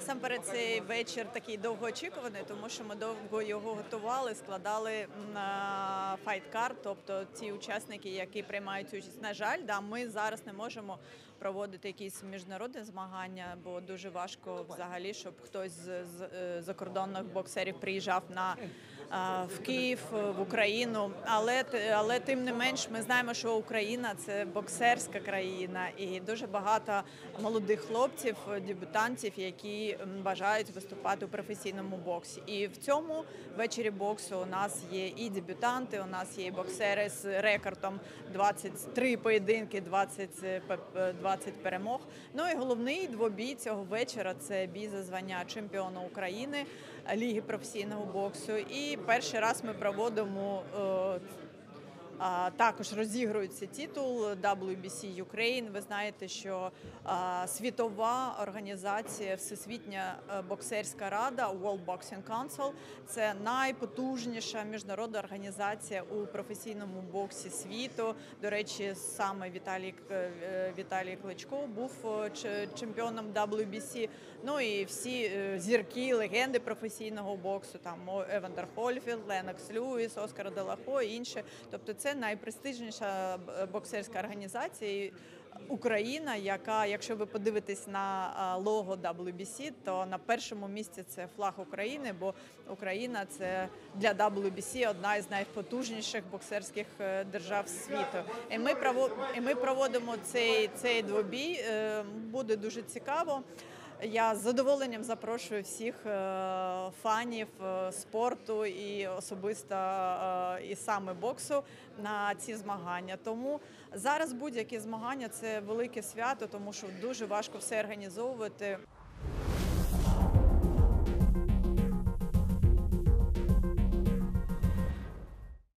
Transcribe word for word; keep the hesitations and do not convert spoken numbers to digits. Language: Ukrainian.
Насамперед, цей вечір такий довгоочікуваний, тому що ми довго його готували, складали на файткард, тобто ті учасники, які приймають участь. На жаль, да, ми зараз не можемо проводити якісь міжнародні змагання, бо дуже важко взагалі, щоб хтось з, з закордонних боксерів приїжджав на в Київ, в Україну. Але але тим не менш, ми знаємо, що Україна це боксерська країна, і дуже багато молодих хлопців, дебютантів, які бажають виступати у професійному боксі. І в цьому вечорі боксу у нас є і дебютанти, у нас є і боксери з рекордом двадцять три поєдинки, двадцять, двадцять перемог. Ну і головний двобій цього вечора – це бій за звання чемпіона України Ліги професійного боксу. І перший раз ми проводимо А, також розігрується титул дабл ю бі сі Ukraine. Ви знаєте, що а, світова організація, Всесвітня боксерська рада World Boxing Council – це найпотужніша міжнародна організація у професійному боксі світу. До речі, саме Віталій, Віталій Кличко був чемпіоном дабл ю бі сі. Ну і всі зірки, легенди професійного боксу, там Евандер Хольфілд, Ленокс Льюіс, Оскар Де Ла Хойя і інші. Тобто це найпрестижніша боксерська організація Україна, яка, якщо ви подивитесь на лого дабл ю бі сі, то на першому місці це флаг України, бо Україна – це для дабл ю бі сі одна із найпотужніших боксерських держав світу. І ми, і ми проводимо цей, цей двобій, буде дуже цікаво. Я з задоволенням запрошую всіх фанів спорту і особисто і саме боксу на ці змагання. Тому зараз будь-які змагання – це велике свято, тому що дуже важко все організовувати.